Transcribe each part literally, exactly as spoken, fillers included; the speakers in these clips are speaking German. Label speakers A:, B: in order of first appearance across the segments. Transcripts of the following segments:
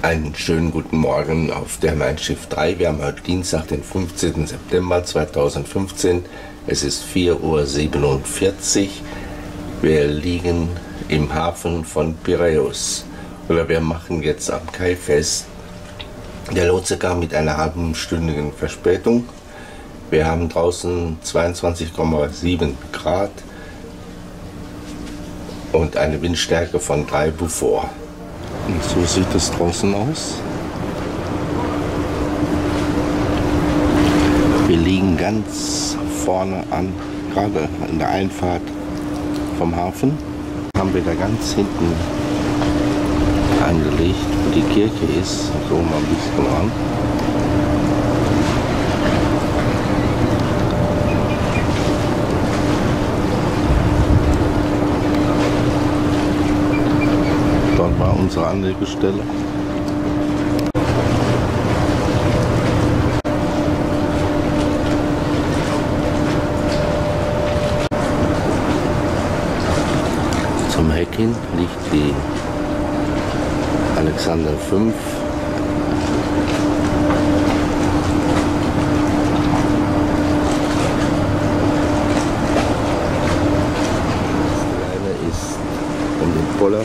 A: Einen schönen guten Morgen auf der Mein Schiff drei. Wir haben heute Dienstag, den fünfzehnten September zweitausendfünfzehn. Es ist vier Uhr siebenundvierzig. Wir liegen im Hafen von Piräus. Oder wir machen jetzt am Kai fest. Der Lotse kam mit einer halbstündigen Verspätung. Wir haben draußen zweiundzwanzig Komma sieben Grad und eine Windstärke von drei Beaufort. Und so sieht es draußen aus. Wir liegen ganz vorne an, gerade in der Einfahrt vom Hafen. Haben wir da ganz hinten angelegt, wo die Kirche ist. So mal ein bisschen ran. Dort war unsere Anlegestelle. Zum Heck hin liegt die Alexander fünf. Die eine ist um den Poller.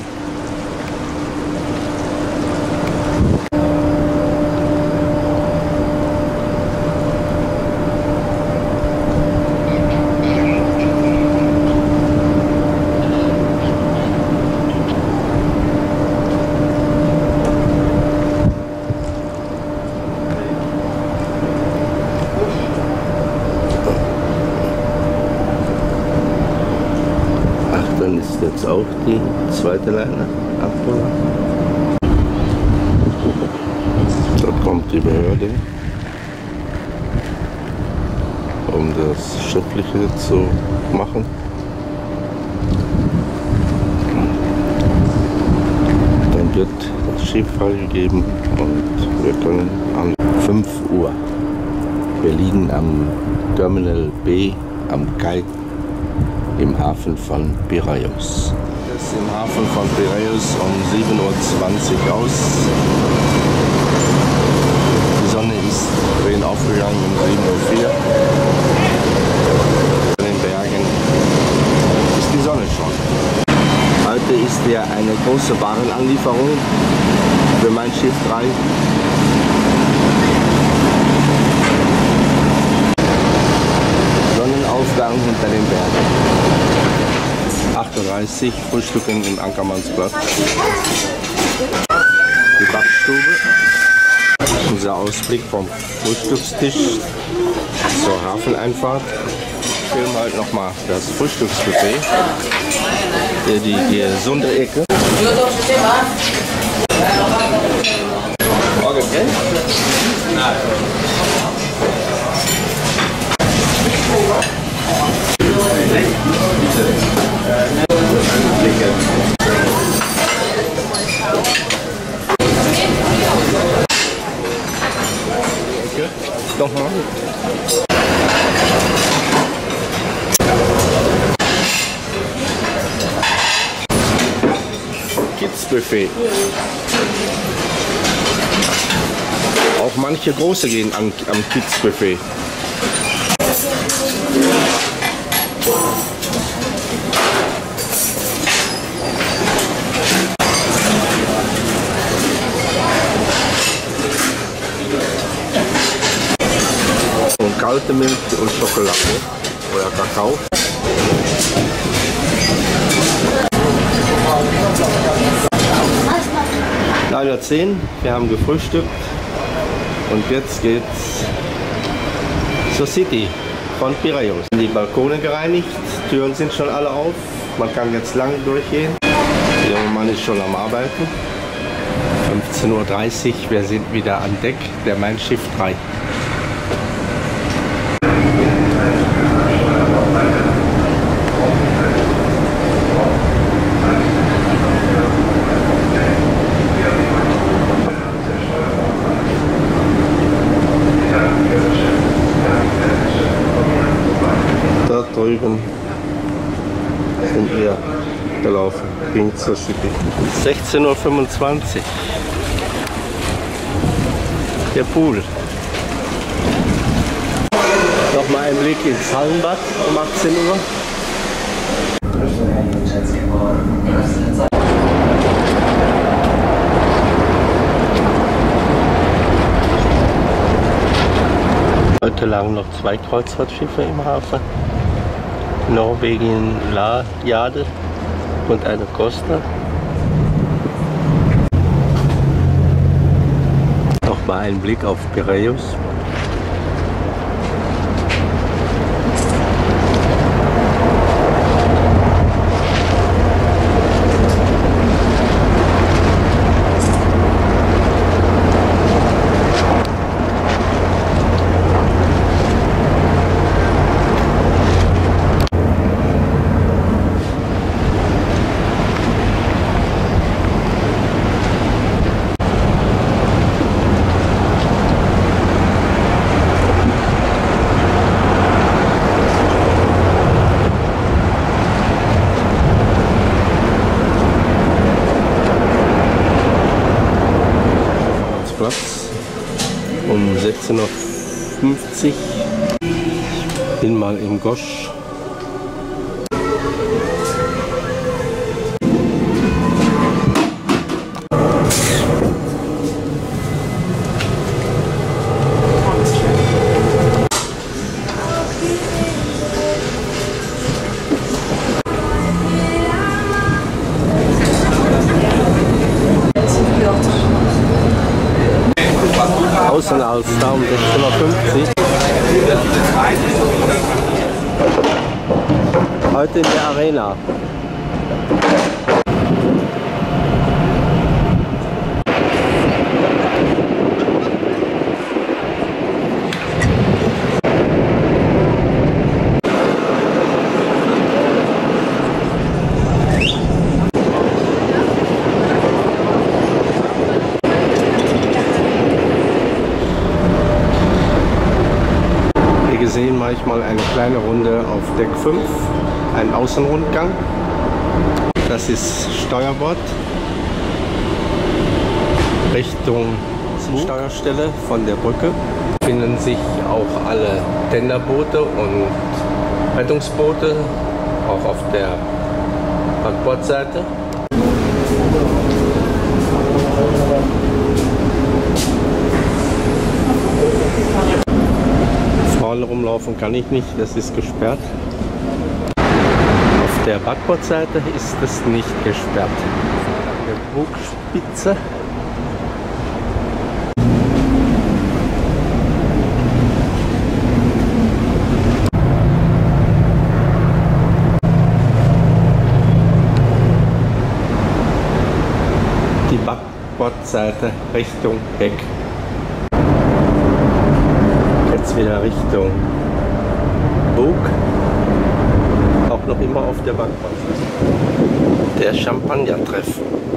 A: Dann ist jetzt auch die zweite Leine abgeholt. Dort kommt die Behörde, um das Schriftliche zu machen. Dann wird das Schiff freigegeben und wir können an fünf Uhr. Wir liegen am Terminal B am Kai im Hafen von Piräus. Das ist im Hafen von Piräus um sieben Uhr zwanzig aus. Die Sonne ist vorhin aufgegangen um sieben Uhr vier. In den Bergen ist die Sonne schon. Heute ist ja eine große Warenanlieferung für Mein Schiff drei. Sonnenaufgang hinter den Bergen. acht Uhr dreißig, Frühstücken im Ankermannsplatz. Die Backstube. Unser Ausblick vom Frühstückstisch zur Hafeneinfahrt. Ich filme halt nochmal das Frühstücksbuffet. Die, die, die gesunde Ecke. Morgen, gell? Nein. Nochmal. Kids Buffet. Auch manche große gehen am, am Kids Buffet. Und kalte Milch und Schokolade oder Kakao. neun Uhr zehn, wir haben gefrühstückt und jetzt geht's zur City von Piräus. Die Balkone gereinigt, Türen sind schon alle auf, man kann jetzt lang durchgehen. Der junge Mann ist schon am Arbeiten. fünfzehn Uhr dreißig, wir sind wieder an Deck der Mein Schiff drei. Da drüben sind wir gelaufen, ging zur City. sechzehn Uhr fünfundzwanzig. Der Pool. Nochmal ein Blick ins Hallenbad um achtzehn Uhr. Heute lagen noch zwei Kreuzfahrtschiffe im Hafen. Norwegen La Jade und eine Costa. Nochmal ein Blick auf Piräus. Platz um sechzehn Uhr fünfzig. Bin mal im Gosch. Außen aus da um sechzehn Uhr fünfzig. Heute in der Arena. Wir sehen manchmal eine kleine Runde auf Deck fünf, einen Außenrundgang. Das ist Steuerbord Richtung Steuerstelle von der Brücke. Finden sich auch alle Tenderboote und Rettungsboote, auch auf der Backbordseite. Vorne rumlaufen kann ich nicht, das ist gesperrt. Auf der Backbordseite ist es nicht gesperrt. Der Bugspitze. Die Backbordseite Richtung Heck. Jetzt wieder Richtung Bug, auch noch immer auf der Backbord. Der Champagner-Treff.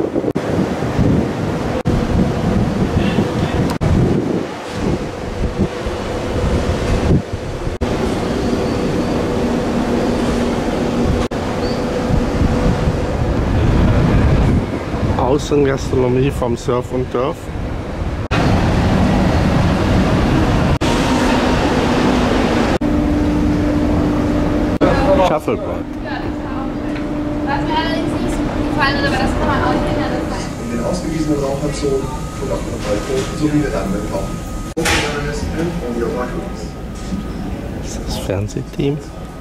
A: Außengastronomie vom Surf und Turf. Shuffleboard.
B: Was mir allerdings nicht so gut gefallen hat, aber das kann man auch nicht ändern.
C: In den ausgewiesenen Raucherzonen und auf dem Balkon sowie der Anwendung.
A: Das ist das Fernsehteam.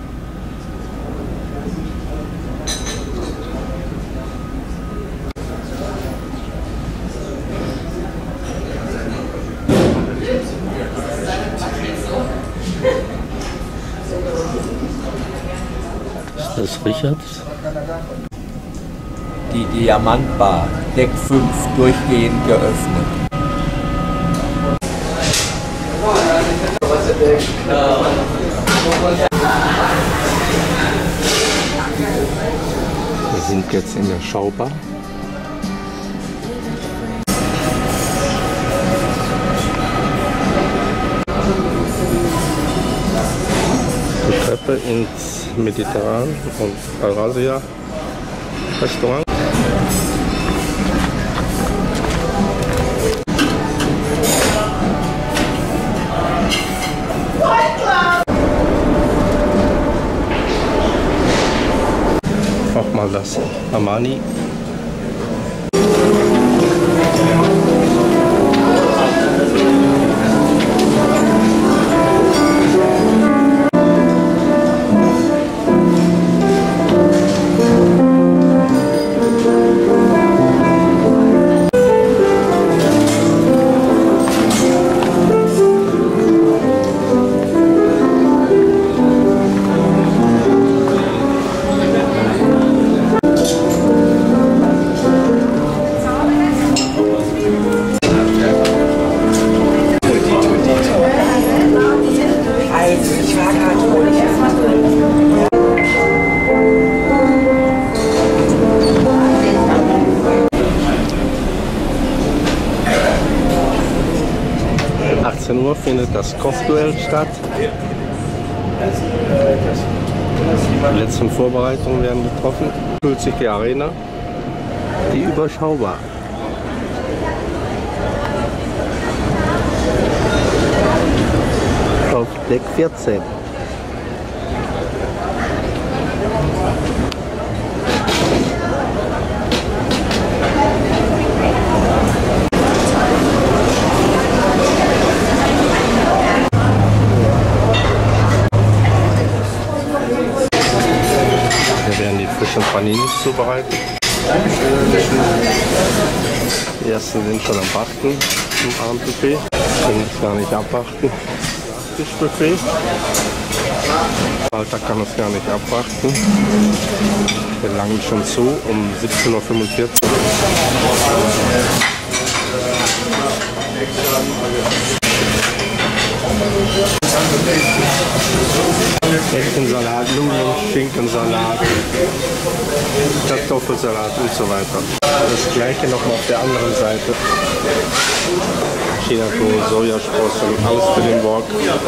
A: Das ist Richards.
D: Die Diamantbar, Deck fünf, durchgehend geöffnet.
A: Wir sind jetzt in der Schaubar. Die Treppe ins Mediterran und Eurasia Restaurant. Nochmal das Armani. achtzehn Uhr findet das Kochduell statt. Die letzten Vorbereitungen werden getroffen. Fühlt sich die Arena, die überschaubar. Auf Deck vierzehn. Frischen Paninis zubereiten. Die ersten sind schon am Backen im Abendbuffet. Können es gar nicht abwarten. Tischbuffet. Walter kann es gar nicht abwarten. Wir langen schon zu um siebzehn Uhr fünfundvierzig. Hähnchensalat, Nudeln, Schinkensalat, Kartoffelsalat und so weiter. Das gleiche nochmal auf der anderen Seite. Chinakohl, Sojasprossen, Angst für den Wok,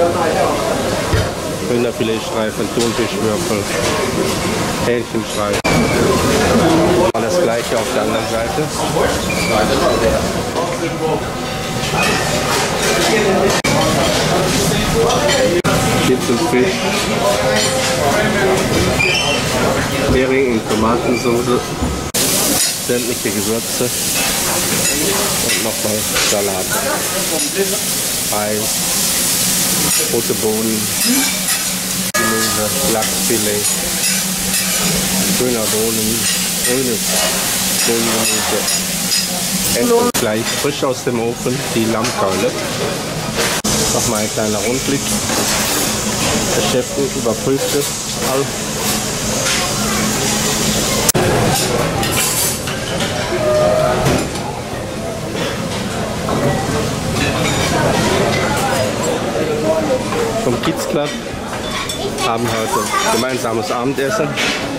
A: Rinderfiletstreifen, Thunfischwürfel, Hähnchenstreifen. Das gleiche auf der anderen Seite. Chips und Fisch, Hering in Tomatensauce, sämtliche Gewürze und nochmal Salat, Reis, rote Bohnen, Gemüse, Lachsfilet, grüner Bohnen, grünes Bohnengemüse. Essen gleich frisch aus dem Ofen die Lammkeule. Nochmal ein kleiner Rundblick. Der Chef überprüft es all. Vom Kids Club haben heute gemeinsames Abendessen.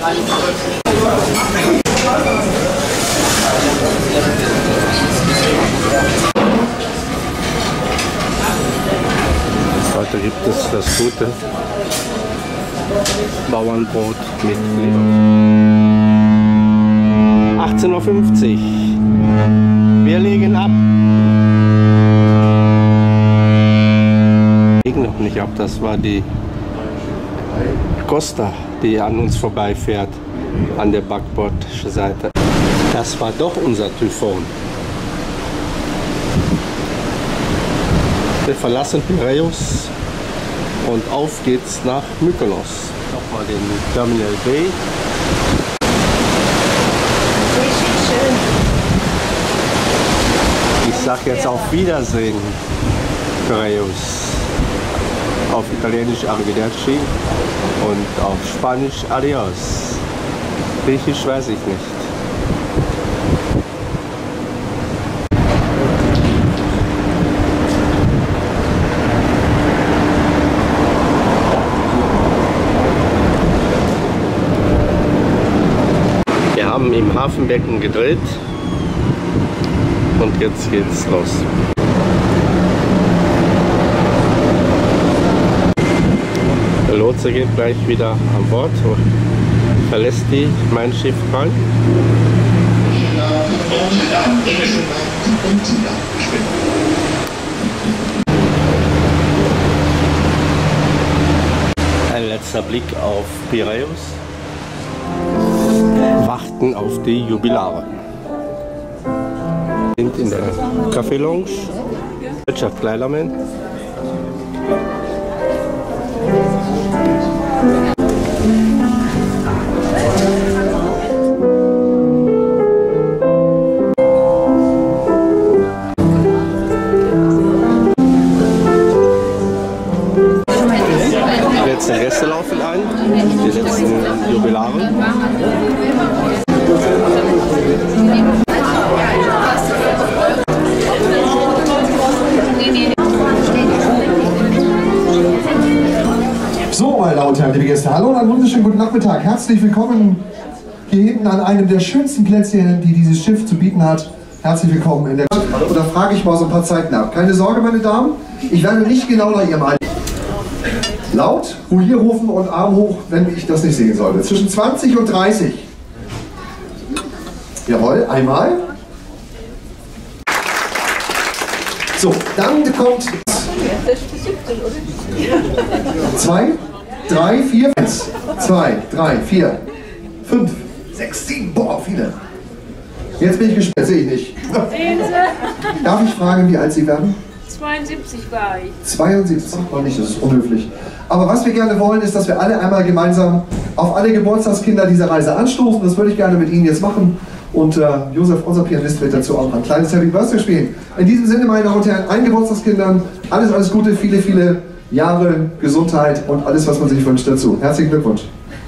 A: Heute gibt es das gute Bauernbrot mit Leber. achtzehn Uhr fünfzig. Wir legen ab. Ich lege noch nicht ab, das war die Costa, die an uns vorbeifährt, an der backbordischen Seite. Das war doch unser Typhon. Wir verlassen Piräus und auf geht's nach Mykonos. Nochmal den Terminal B. Ich sag jetzt auf Wiedersehen, Piräus. Auf Italienisch Arrivederci und auf Spanisch Adios. Griechisch weiß ich nicht. Wir haben im Hafenbecken gedreht und jetzt geht's los. Der Lotse geht gleich wieder an Bord, verlässt die mein Schiff rein. Ein letzter Blick auf Piräus. warten auf die Jubilare. Wir sind in der Café Lounge, Wirtschaft Kleidermann. Die letzten Gäste laufen ein, die letzten Jubilare.
C: So, meine Damen und Herren, liebe Gäste, hallo und einen wunderschönen guten Nachmittag. Herzlich willkommen hier hinten an einem der schönsten Plätzchen, die dieses Schiff zu bieten hat. Herzlich willkommen in der... Und da frage ich mal so ein paar Zeiten ab. Keine Sorge, meine Damen, ich werde nicht genau nach Ihrem Alter. Laut, Ruhe rufen und Arm hoch, wenn ich das nicht sehen sollte. Zwischen zwanzig und dreißig. Jawohl, einmal. So, dann kommt... Zwei, drei, vier, eins, zwei, drei, vier, fünf, sechs, sieben, boah, viele. Jetzt bin ich gespannt, sehe ich nicht.
E: Sehen Sie?
C: Darf ich fragen, wie alt Sie werden?
E: zweiundsiebzig war ich.
C: zweiundsiebzig, sagt man nicht, das ist unhöflich. Aber was wir gerne wollen, ist, dass wir alle einmal gemeinsam auf alle Geburtstagskinder dieser Reise anstoßen. Das würde ich gerne mit Ihnen jetzt machen. Und äh, Josef, unser Pianist, wird dazu auch ein kleines Happy Birthday spielen. In diesem Sinne, meine Damen und Herren, allen Geburtstagskindern, alles, alles Gute, viele, viele Jahre, Gesundheit und alles, was man sich wünscht dazu. Herzlichen Glückwunsch.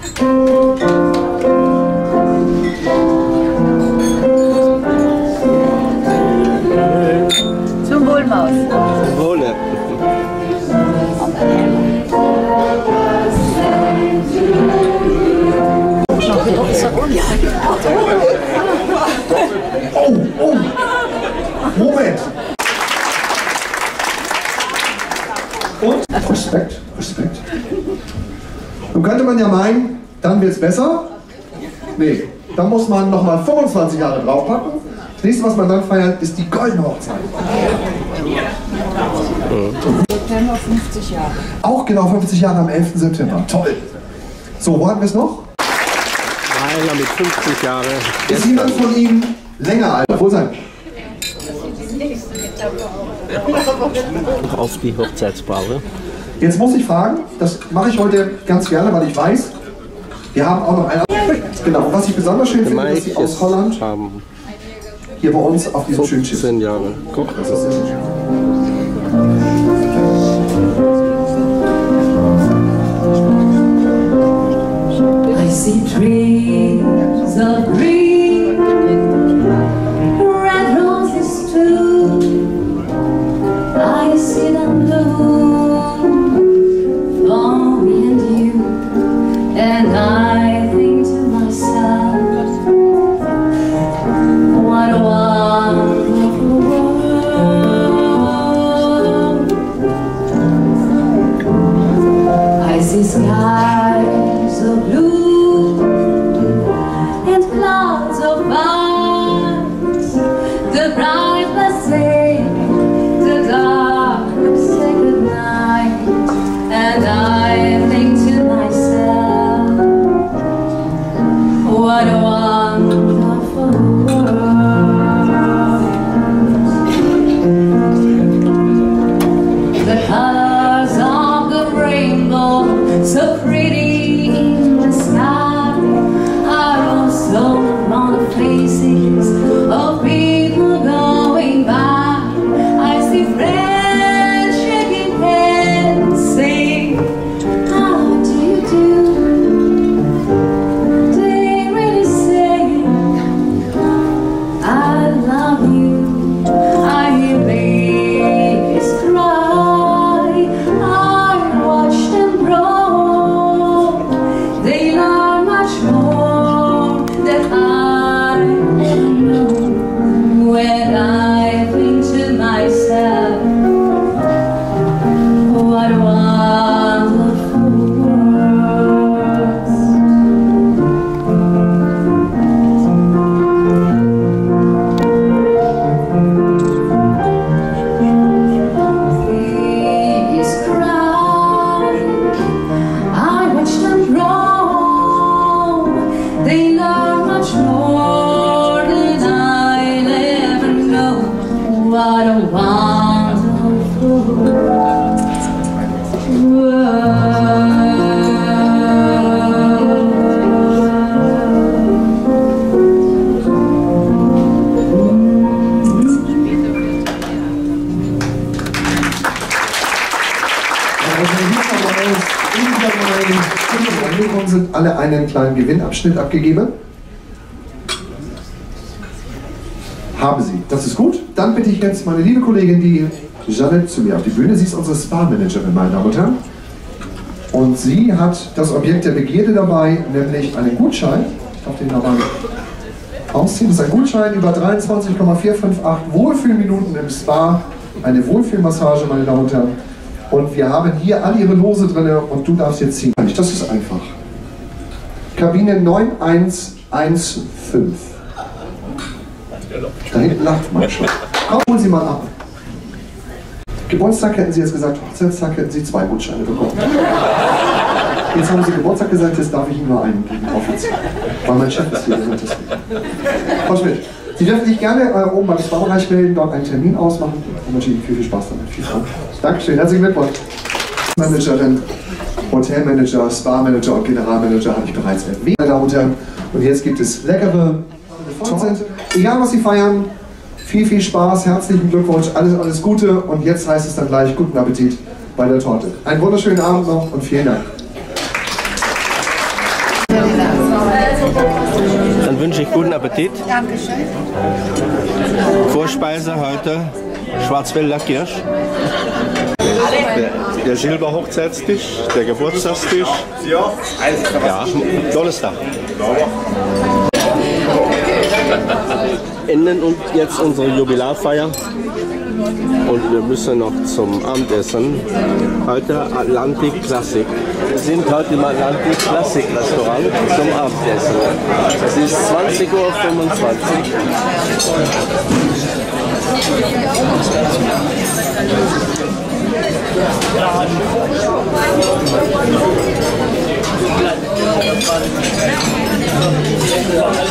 E: Zum Wohlmaus.
A: Wohle.
C: Oh, oh, Moment. Und Respekt, Respekt. Nun könnte man ja meinen, dann wird es besser. Nee, dann muss man nochmal fünfundzwanzig Jahre draufpacken. Das nächste, was man dann feiert, ist die goldene Hochzeit.
E: September fünfzig Jahre.
C: Auch genau fünfzig Jahre am elften September. Toll. So, wo hatten wir es noch?
A: Einer mit fünfzig Jahren.
C: Ist jemand von Ihnen länger alt? Wo sein?
A: Auf die Hochzeitspaare.
C: Jetzt muss ich fragen, das mache ich heute ganz gerne, weil ich weiß, wir haben auch noch einen. Genau, und was ich besonders schön finde, dass Sie aus Holland
A: haben
C: hier bei uns auf diesem schönen Schiff.
A: fünfzehn Jahre. Guck,
C: Das ist sehr schön.
F: I see trees of green, red roses too. I see them bloom for me and you, and I think to myself, what a wonderful world. I see skies of blue and clouds of white, the bright blessing, the dark sacred night, and I think to myself, what a wonderful world. The colors of the rainbow, so pretty in the sky, are also on the faces of people going by. I see friends shaking hands, saying, how do you do? They really say
C: einen kleinen Gewinnabschnitt abgegeben? Haben Sie. Das ist gut. Dann bitte ich jetzt meine liebe Kollegin, die Jeanette, zu mir auf die Bühne. Sie ist unsere Spa-Managerin, meine Damen und Herren. Und sie hat das Objekt der Begierde dabei, nämlich einen Gutschein. Ich darf den da mal ausziehen. Das ist ein Gutschein über dreiundzwanzig Komma vier fünf acht Wohlfühlminuten im Spa. Eine Wohlfühlmassage, meine Damen und Herren. Und wir haben hier all Ihre Lose drin und du darfst jetzt ziehen. Das ist einfach. Kabine neun eins eins fünf. Da hinten lacht man schon. Komm, holen Sie mal ab. Geburtstag hätten Sie jetzt gesagt, Hochzeitstag hätten Sie zwei Gutscheine bekommen. Jetzt haben Sie Geburtstag gesagt, jetzt darf ich Ihnen nur einen geben, offiziell. Weil mein Chef ist hier. Frau Schmidt, Sie dürfen sich gerne äh, oben beim Spa-Bereich melden, dort einen Termin ausmachen. Und wünsche Ihnen viel, viel Spaß damit. Viel Spaß. Dankeschön, herzlichen Glückwunsch. Managerin, Hotelmanager, Spa-Manager und Generalmanager habe ich bereits erwähnt, meine Damen und Herren. Und jetzt gibt es leckere Sind. Egal was Sie feiern, viel, viel Spaß, herzlichen Glückwunsch, alles, alles Gute und jetzt heißt es dann gleich guten Appetit bei der Torte. Einen wunderschönen Abend noch und vielen Dank.
A: Dann wünsche ich guten Appetit.
B: Dankeschön.
A: Vorspeise heute Schwarzwälder Kirsch. Der, der Silberhochzeitstisch, der Geburtstagstisch. Ja, tolles Dach. Enden und jetzt unsere Jubilarfeier und wir müssen noch zum Abendessen. Heute Atlantik Klassik. Wir sind heute im Atlantik Klassik Restaurant zum Abendessen. Es ist zwanzig Uhr fünfundzwanzig. Ja.